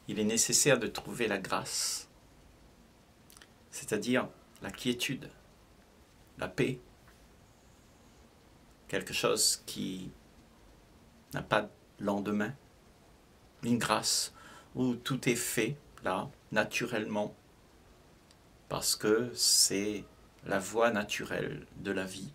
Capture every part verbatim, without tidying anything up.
il est nécessaire de trouver la grâce, c'est-à-dire la quiétude, la paix, quelque chose qui n'a pas de lendemain, une grâce où tout est fait là, naturellement, parce que c'est la voie naturelle de la vie.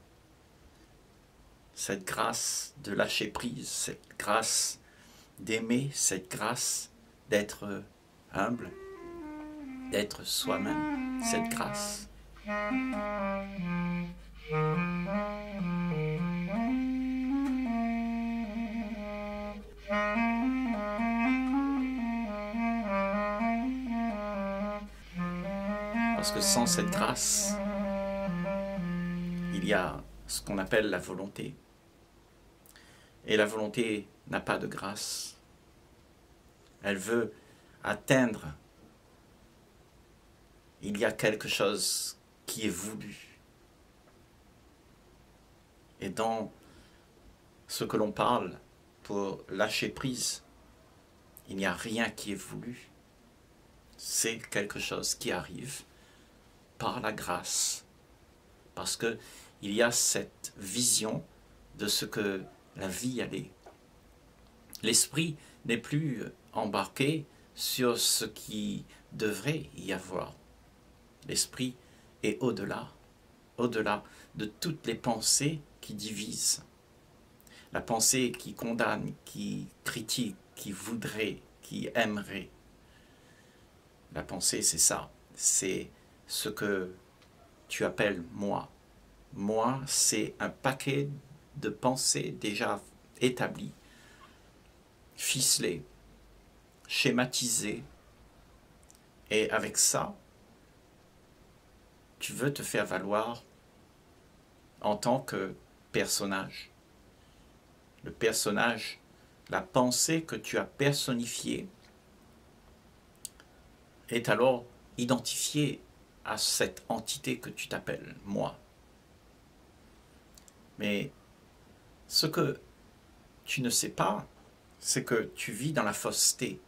Cette grâce de lâcher prise, cette grâce d'aimer, cette grâce d'être humble, d'être soi-même, cette grâce. Parce que sans cette grâce, il y a ce qu'on appelle la volonté. Et la volonté n'a pas de grâce. Elle veut atteindre. Il y a quelque chose qui est voulu. Et dans ce que l'on parle pour lâcher prise, il n'y a rien qui est voulu. C'est quelque chose qui arrive par la grâce. Parce qu'il y a cette vision de ce que la vie allait. L'esprit n'est plus embarqué sur ce qui devrait y avoir. L'esprit est au-delà, au-delà de toutes les pensées qui divisent. La pensée qui condamne, qui critique, qui voudrait, qui aimerait. La pensée, c'est ça. C'est ce que tu appelles moi. Moi, c'est un paquet de pensées déjà établies, ficelées, schématisées. Et avec ça, tu veux te faire valoir en tant que personnage. Le personnage, la pensée que tu as personnifiée est alors identifiée à cette entité que tu t'appelles moi. Mais ce que tu ne sais pas, c'est que tu vis dans la fausseté.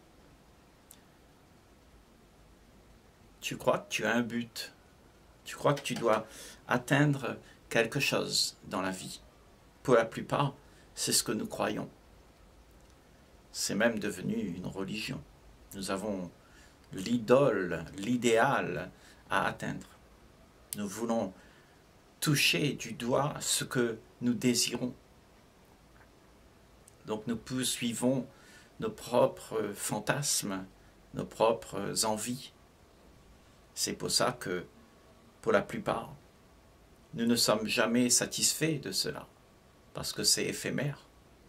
Tu crois que tu as un but. Tu crois que tu dois atteindre quelque chose dans la vie. Pour la plupart, c'est ce que nous croyons. C'est même devenu une religion. Nous avons l'idole, l'idéal à atteindre. Nous voulons toucher du doigt ce que nous désirons. Donc nous poursuivons nos propres fantasmes, nos propres envies. C'est pour ça que, pour la plupart, nous ne sommes jamais satisfaits de cela, parce que c'est éphémère.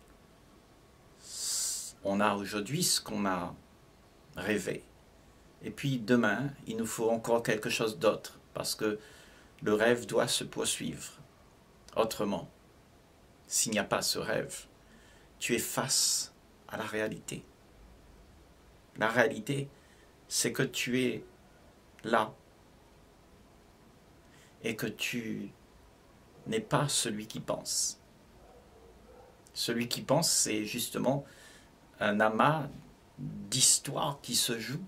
On a aujourd'hui ce qu'on a rêvé. Et puis demain, il nous faut encore quelque chose d'autre, parce que le rêve doit se poursuivre. Autrement, s'il n'y a pas ce rêve, tu es face à la réalité. La réalité, c'est que tu es là et que tu n'es pas celui qui pense. Celui qui pense, c'est justement un amas d'histoires qui se jouent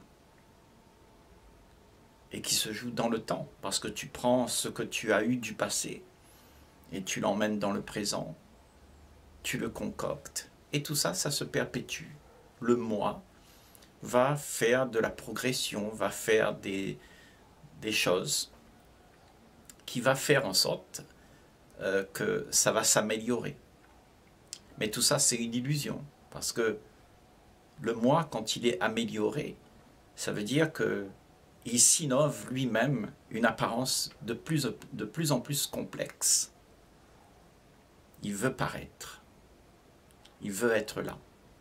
et qui se jouent dans le temps, parce que tu prends ce que tu as eu du passé et tu l'emmènes dans le présent, tu le concoctes, et tout ça, ça se perpétue. Le moi va faire de la progression, va faire des, des choses qui va faire en sorte euh, que ça va s'améliorer. Mais tout ça, c'est une illusion, parce que le moi, quand il est amélioré, ça veut dire que il s'innove lui-même une apparence de plus, de plus en plus complexe. Il veut paraître. Il veut être là.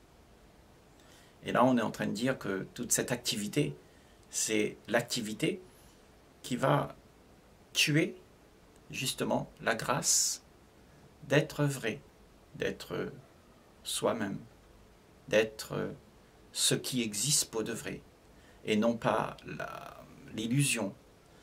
Et là, on est en train de dire que toute cette activité, c'est l'activité qui va tuer justement la grâce d'être vrai, d'être soi-même, d'être ce qui existe pour de vrai, et non pas l'illusion,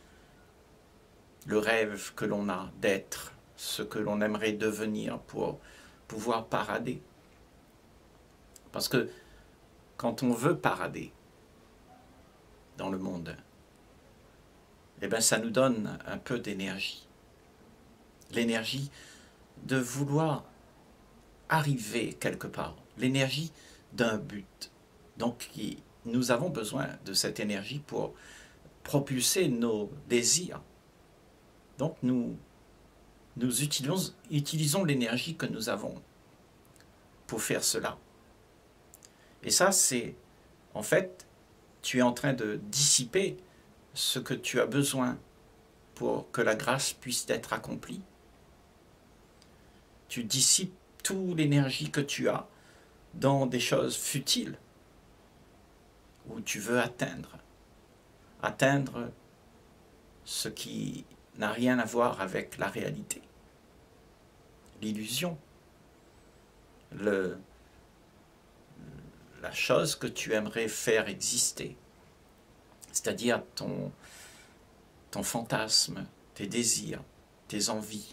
le rêve que l'on a d'être ce que l'on aimerait devenir pour pouvoir parader. Parce que quand on veut parader dans le monde, eh bien, ça nous donne un peu d'énergie. L'énergie de vouloir arriver quelque part, l'énergie d'un but. Donc, nous avons besoin de cette énergie pour propulser nos désirs. Donc, nous, nous utilisons, utilisons l'énergie que nous avons pour faire cela. Et ça, c'est, en fait, tu es en train de dissiper ce que tu as besoin pour que la grâce puisse être accomplie. Tu dissipes toute l'énergie que tu as dans des choses futiles où tu veux atteindre. Atteindre ce qui n'a rien à voir avec la réalité. L'illusion. Le, la chose que tu aimerais faire exister. C'est-à-dire ton, ton fantasme, tes désirs, tes envies.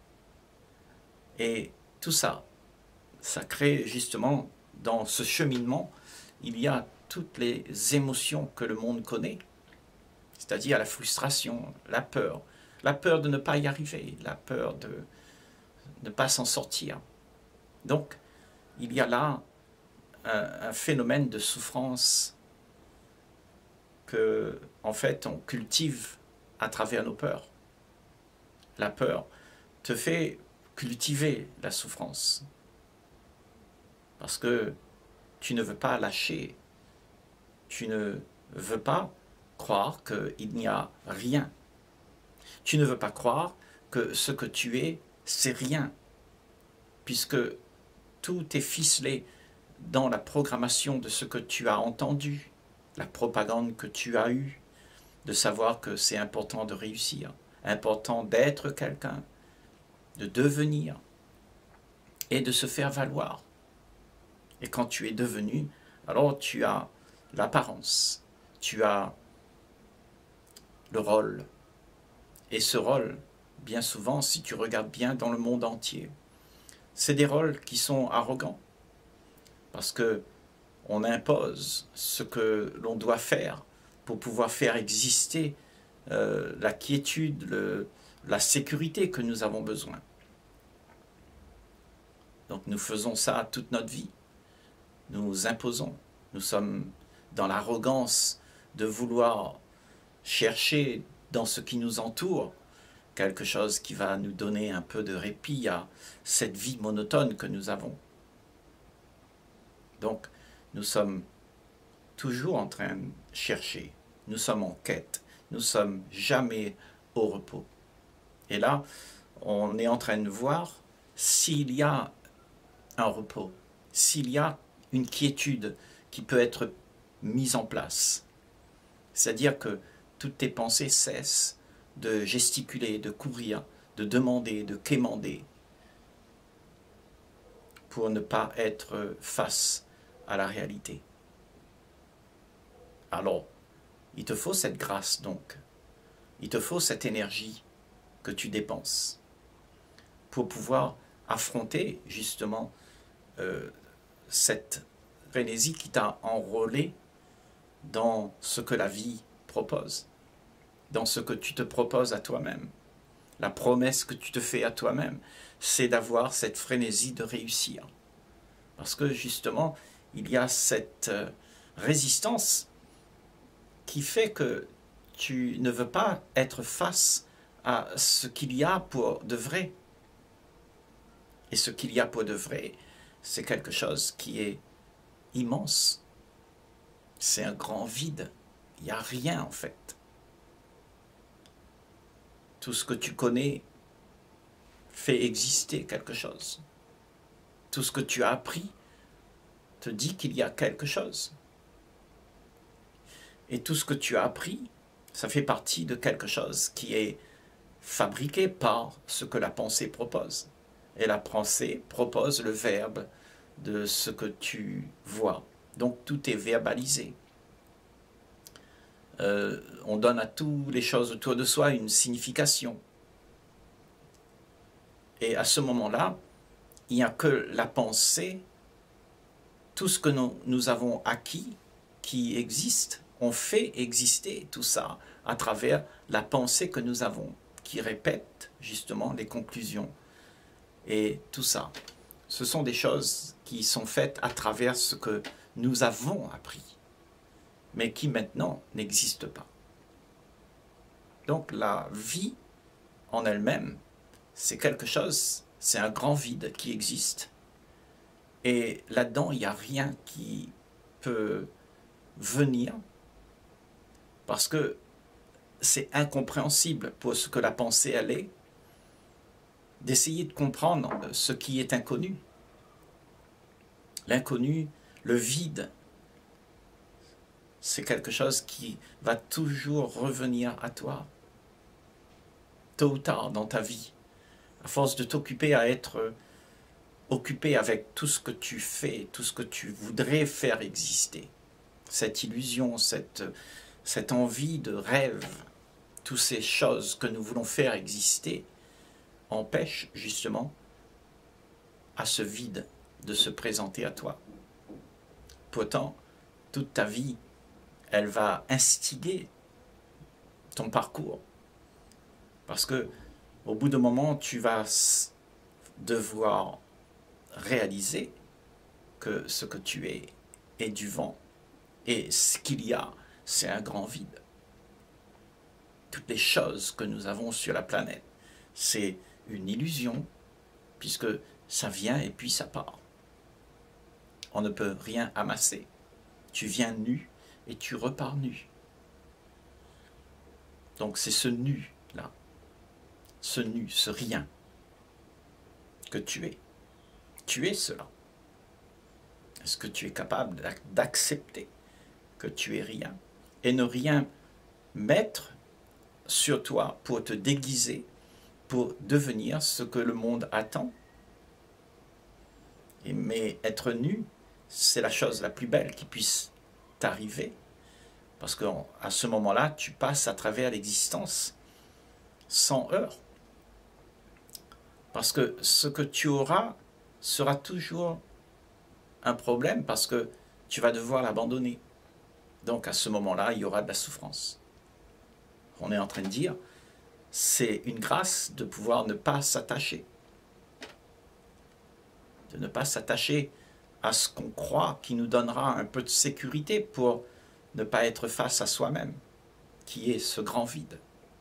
Et tout ça, ça crée justement, dans ce cheminement, il y a toutes les émotions que le monde connaît. C'est-à-dire la frustration, la peur, la peur de ne pas y arriver, la peur de ne pas s'en sortir. Donc, il y a là un, un phénomène de souffrance que, en fait, on cultive à travers nos peurs. La peur te fait cultiver la souffrance. Parce que tu ne veux pas lâcher. Tu ne veux pas croire qu'il n'y a rien. Tu ne veux pas croire que ce que tu es, c'est rien. Puisque tout est ficelé dans la programmation de ce que tu as entendu, la propagande que tu as eue, de savoir que c'est important de réussir, important d'être quelqu'un, de devenir et de se faire valoir. Et quand tu es devenu, alors tu as l'apparence, tu as le rôle. Et ce rôle, bien souvent, si tu regardes bien dans le monde entier, c'est des rôles qui sont arrogants. Parce que on impose ce que l'on doit faire pour pouvoir faire exister euh, la quiétude, le, la sécurité que nous avons besoin. Donc nous faisons ça toute notre vie. Nous imposons. Nous sommes dans l'arrogance de vouloir chercher dans ce qui nous entoure quelque chose qui va nous donner un peu de répit à cette vie monotone que nous avons. Donc, nous sommes toujours en train de chercher. Nous sommes en quête. Nous ne sommes jamais au repos. Et là, on est en train de voir s'il y a un repos, s'il y a une quiétude qui peut être mise en place. C'est-à-dire que toutes tes pensées cessent de gesticuler, de courir, de demander, de quémander, pour ne pas être face à la réalité. Alors, il te faut cette grâce donc, il te faut cette énergie que tu dépenses pour pouvoir affronter justement euh, cette frénésie qui t'a enrôlé dans ce que la vie propose, dans ce que tu te proposes à toi-même. La promesse que tu te fais à toi-même, c'est d'avoir cette frénésie de réussir. Parce que justement, il y a cette euh, résistance qui fait que tu ne veux pas être face à ce qu'il y a pour de vrai. Et ce qu'il y a pour de vrai, c'est quelque chose qui est immense. C'est un grand vide. Il n'y a rien en fait. Tout ce que tu connais fait exister quelque chose. Tout ce que tu as appris te dit qu'il y a quelque chose. Et tout ce que tu as appris, ça fait partie de quelque chose qui est fabriqué par ce que la pensée propose. Et la pensée propose le verbe de ce que tu vois. Donc tout est verbalisé. Euh, on donne à toutes les choses autour de soi une signification. Et à ce moment-là, il n'y a que la pensée tout ce que nous, nous avons acquis, qui existe, on fait exister tout ça à travers la pensée que nous avons, qui répète justement les conclusions. Et tout ça, ce sont des choses qui sont faites à travers ce que nous avons appris, mais qui maintenant n'existent pas. Donc la vie en elle-même, c'est quelque chose, c'est un grand vide qui existe. Et là-dedans, il n'y a rien qui peut venir, parce que c'est incompréhensible pour ce que la pensée elle est, d'essayer de comprendre ce qui est inconnu. L'inconnu, le vide, c'est quelque chose qui va toujours revenir à toi, tôt ou tard dans ta vie, à force de t'occuper à être occupé avec tout ce que tu fais, tout ce que tu voudrais faire exister. Cette illusion, cette, cette envie de rêve, toutes ces choses que nous voulons faire exister, empêchent justement à ce vide de se présenter à toi. Pourtant, toute ta vie, elle va instiguer ton parcours. Parce que au bout d'un moment, tu vas devoir réaliser que ce que tu es est du vent. Et ce qu'il y a, c'est un grand vide. Toutes les choses que nous avons sur la planète, c'est une illusion, puisque ça vient et puis ça part. On ne peut rien amasser. Tu viens nu et tu repars nu. Donc c'est ce nu-là, ce nu, ce rien que tu es. Tu es cela. Est-ce que tu es capable d'accepter que tu es rien et ne rien mettre sur toi pour te déguiser, pour devenir ce que le monde attend? Et, mais être nu, c'est la chose la plus belle qui puisse t'arriver, parce qu'à ce moment-là, tu passes à travers l'existence sans heurts. Parce que ce que tu auras sera toujours un problème, parce que tu vas devoir l'abandonner. Donc à ce moment-là, il y aura de la souffrance. On est en train de dire, c'est une grâce de pouvoir ne pas s'attacher. De ne pas s'attacher à ce qu'on croit qui nous donnera un peu de sécurité pour ne pas être face à soi-même, qui est ce grand vide.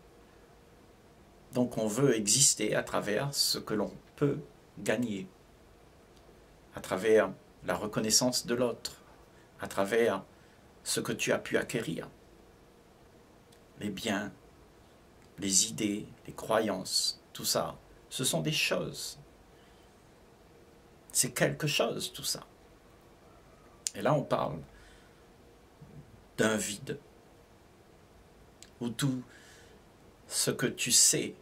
Donc on veut exister à travers ce que l'on peut gagner, à travers la reconnaissance de l'autre, à travers ce que tu as pu acquérir, les biens, les idées, les croyances, tout ça, ce sont des choses. C'est quelque chose, tout ça. Et là, on parle d'un vide, où tout ce que tu sais,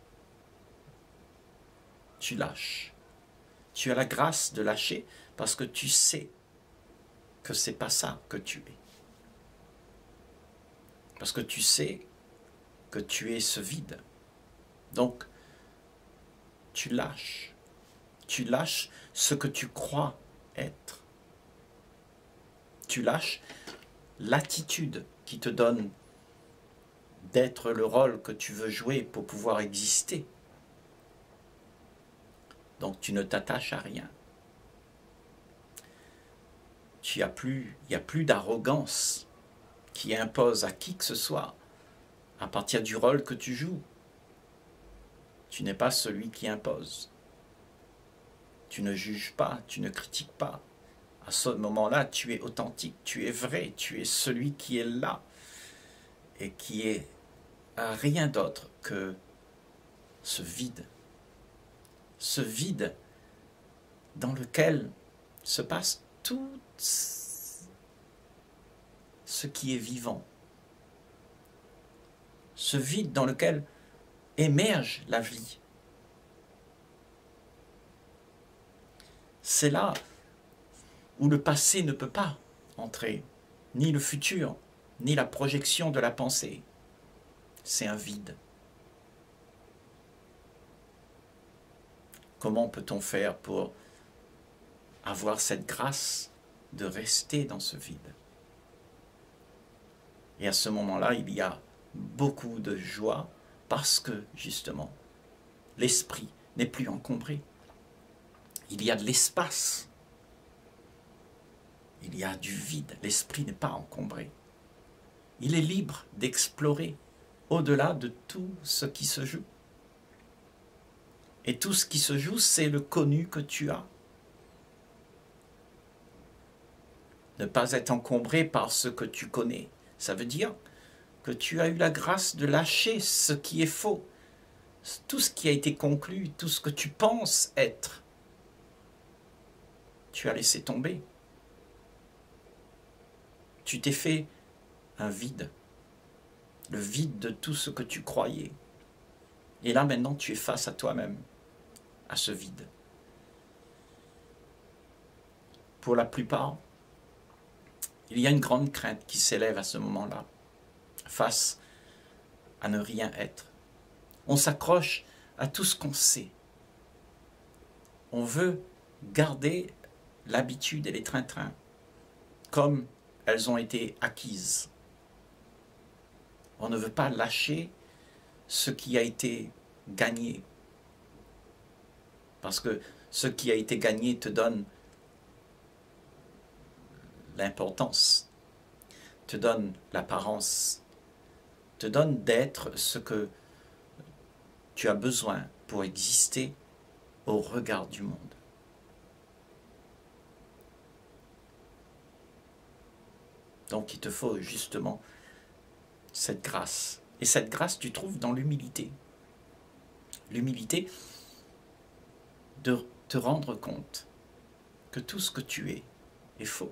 tu lâches. Tu as la grâce de lâcher parce que tu sais que c'est pas ça que tu es. Parce que tu sais que tu es ce vide. Donc, tu lâches. Tu lâches ce que tu crois être. Tu lâches l'attitude qui te donne d'être le rôle que tu veux jouer pour pouvoir exister. Donc tu ne t'attaches à rien. Tu as plus, il n'y a plus d'arrogance qui impose à qui que ce soit à partir du rôle que tu joues. Tu n'es pas celui qui impose. Tu ne juges pas, tu ne critiques pas. À ce moment-là, tu es authentique, tu es vrai, tu es celui qui est là et qui est rien d'autre que ce vide. Ce vide dans lequel se passe tout ce qui est vivant. Ce vide dans lequel émerge la vie. C'est là où le passé ne peut pas entrer, ni le futur, ni la projection de la pensée. C'est un vide. Comment peut-on faire pour avoir cette grâce de rester dans ce vide. Et à ce moment-là, il y a beaucoup de joie parce que, justement, l'esprit n'est plus encombré. Il y a de l'espace. Il y a du vide. L'esprit n'est pas encombré. Il est libre d'explorer au-delà de tout ce qui se joue. Et tout ce qui se joue, c'est le connu que tu as. Ne pas être encombré par ce que tu connais, ça veut dire que tu as eu la grâce de lâcher ce qui est faux. Tout ce qui a été conclu, tout ce que tu penses être, tu as laissé tomber. Tu t'es fait un vide, le vide de tout ce que tu croyais. Et là maintenant tu es face à toi-même, à ce vide. Pour la plupart, il y a une grande crainte qui s'élève à ce moment-là, face à ne rien être. On s'accroche à tout ce qu'on sait. On veut garder l'habitude et les train-train comme elles ont été acquises. On ne veut pas lâcher ce qui a été gagné. Parce que ce qui a été gagné te donne l'importance, te donne l'apparence, te donne d'être ce que tu as besoin pour exister au regard du monde. Donc il te faut justement cette grâce. Et cette grâce, tu trouves dans l'humilité. L'humilité de te rendre compte que tout ce que tu es est faux.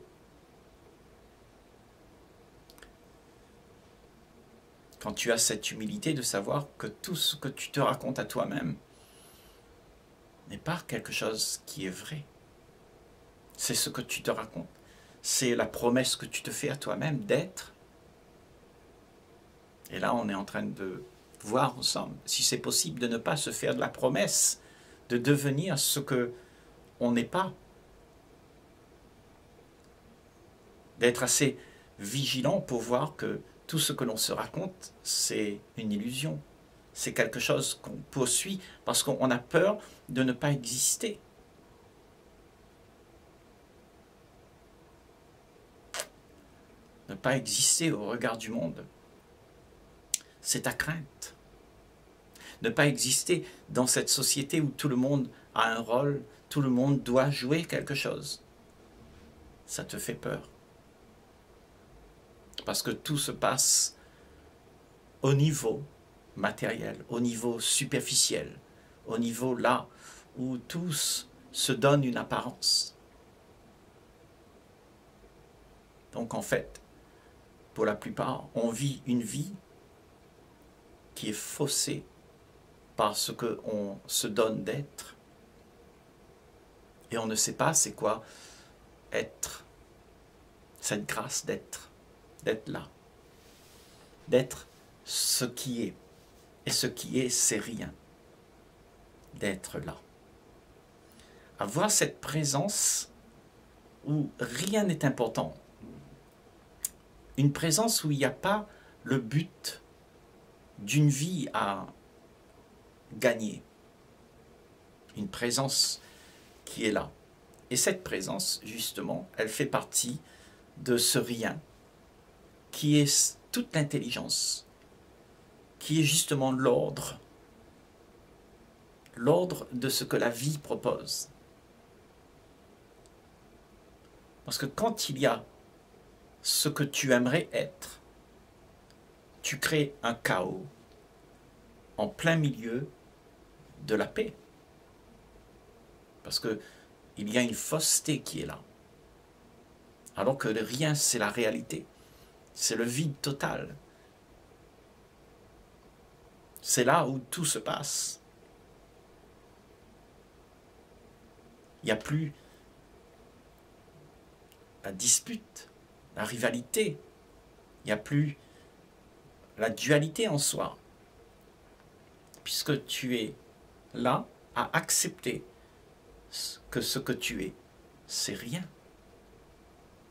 Quand tu as cette humilité de savoir que tout ce que tu te racontes à toi-même n'est pas quelque chose qui est vrai. C'est ce que tu te racontes. C'est la promesse que tu te fais à toi-même d'être. Et là, on est en train de voir ensemble si c'est possible de ne pas se faire de la promesse de devenir ce que on n'est pas. D'être assez vigilant pour voir que tout ce que l'on se raconte, c'est une illusion. C'est quelque chose qu'on poursuit parce qu'on a peur de ne pas exister. Ne pas exister au regard du monde. C'est ta crainte. Ne pas exister dans cette société où tout le monde a un rôle, tout le monde doit jouer quelque chose. Ça te fait peur. Parce que tout se passe au niveau matériel, au niveau superficiel, au niveau là où tous se donnent une apparence. Donc en fait, pour la plupart, on vit une vie qui est faussée par ce qu'on se donne d'être. Et on ne sait pas c'est quoi être, cette grâce d'être, d'être là, d'être ce qui est. Et ce qui est, c'est rien, d'être là. Avoir cette présence où rien n'est important. Une présence où il n'y a pas le but d'une vie à gagner. Une présence qui est là. Et cette présence, justement, elle fait partie de ce rien qui est toute l'intelligence, qui est justement l'ordre, l'ordre de ce que la vie propose. Parce que quand il y a ce que tu aimerais être, tu crées un chaos en plein milieu de la paix. Parce que il y a une fausseté qui est là. Alors que le rien, c'est la réalité. C'est le vide total. C'est là où tout se passe. Il n'y a plus la dispute, la rivalité. Il n'y a plus la dualité en soi. Puisque tu es là à accepter que ce que tu es, c'est rien.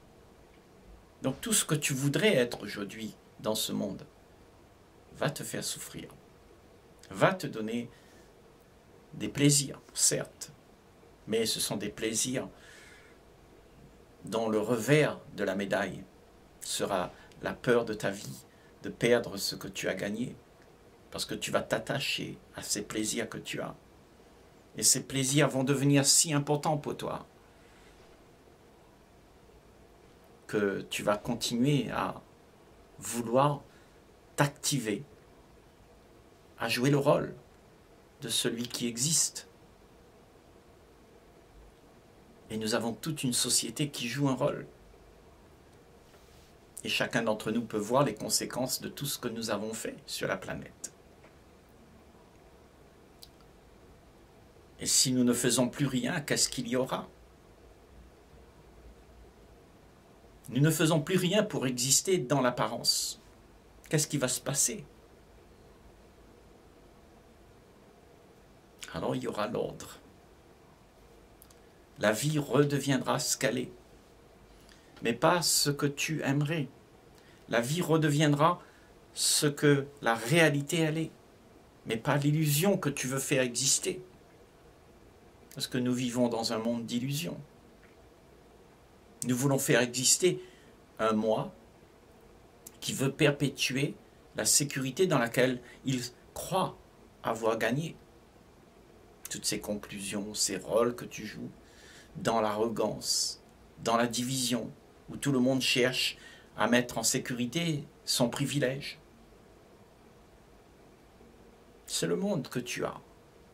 Donc tout ce que tu voudrais être aujourd'hui dans ce monde va te faire souffrir, va te donner des plaisirs, certes, mais ce sont des plaisirs dont le revers de la médaille sera la peur de ta vie, de perdre ce que tu as gagné, parce que tu vas t'attacher à ces plaisirs que tu as. Et ces plaisirs vont devenir si importants pour toi que tu vas continuer à vouloir t'activer, à jouer le rôle de celui qui existe. Et nous avons toute une société qui joue un rôle. Et chacun d'entre nous peut voir les conséquences de tout ce que nous avons fait sur la planète. Et si nous ne faisons plus rien, qu'est-ce qu'il y aura? Nous ne faisons plus rien pour exister dans l'apparence. Qu'est-ce qui va se passer? Alors il y aura l'ordre. La vie redeviendra ce qu'elle est, mais pas ce que tu aimerais. La vie redeviendra ce que la réalité elle est, mais pas l'illusion que tu veux faire exister. Parce que nous vivons dans un monde d'illusions. Nous voulons faire exister un moi qui veut perpétuer la sécurité dans laquelle il croit avoir gagné. Toutes ces conclusions, ces rôles que tu joues, dans l'arrogance, dans la division, où tout le monde cherche à mettre en sécurité son privilège. C'est le monde que tu as.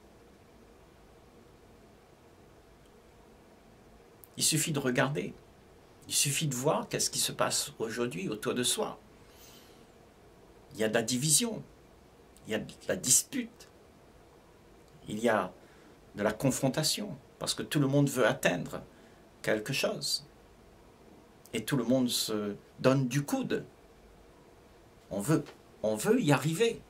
Il suffit de regarder. Il suffit de voir qu'est-ce qui se passe aujourd'hui autour de soi. Il y a de la division, il y a de la dispute, il y a de la confrontation, parce que tout le monde veut atteindre quelque chose. Et tout le monde se donne du coude. On veut, on veut y arriver.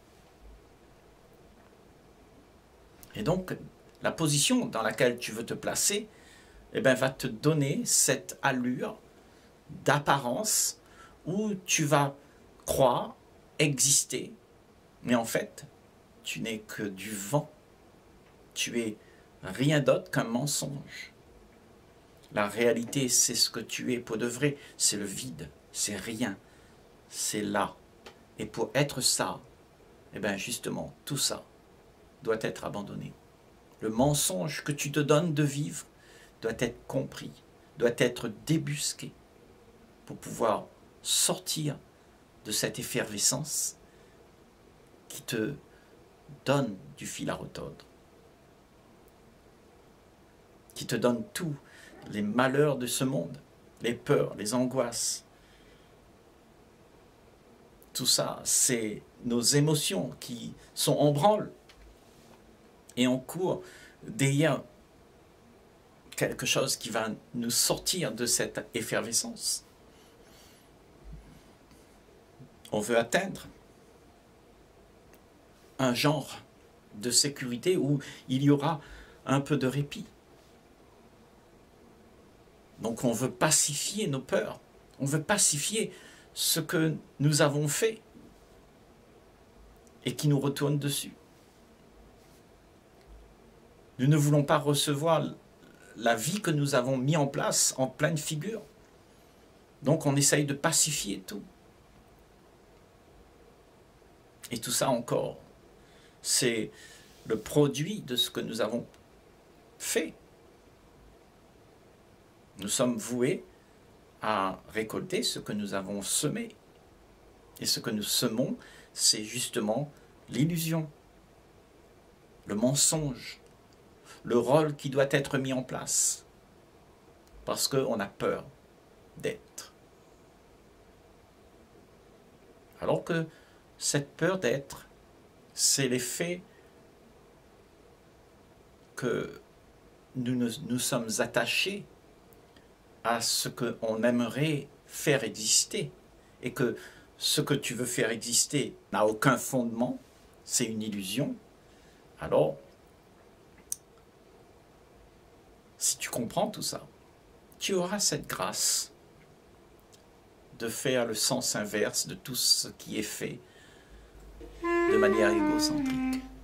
Et donc, la position dans laquelle tu veux te placer, eh bien, va te donner cette allure d'apparence où tu vas croire exister, mais en fait, tu n'es que du vent. Tu es rien d'autre qu'un mensonge. La réalité, c'est ce que tu es pour de vrai. C'est le vide, c'est rien, c'est là. Et pour être ça, eh bien justement, tout ça doit être abandonné. Le mensonge que tu te donnes de vivre doit être compris, doit être débusqué pour pouvoir sortir de cette effervescence qui te donne du fil à retordre, qui te donne tous les malheurs de ce monde, les peurs, les angoisses. Tout ça, c'est nos émotions qui sont en branle et on court derrière quelque chose qui va nous sortir de cette effervescence. On veut atteindre un genre de sécurité où il y aura un peu de répit. Donc on veut pacifier nos peurs, on veut pacifier ce que nous avons fait et qui nous retourne dessus. Nous ne voulons pas recevoir la vie que nous avons mis en place en pleine figure. Donc on essaye de pacifier tout. Et tout ça encore, c'est le produit de ce que nous avons fait. Nous sommes voués à récolter ce que nous avons semé. Et ce que nous semons, c'est justement l'illusion, le mensonge, le rôle qui doit être mis en place. Parce qu'on a peur d'être. Alors que cette peur d'être, c'est l'effet que nous nous, nous sommes attachés à ce qu'on aimerait faire exister et que ce que tu veux faire exister n'a aucun fondement, c'est une illusion. Alors, si tu comprends tout ça, tu auras cette grâce de faire le sens inverse de tout ce qui est fait de manière égocentrique.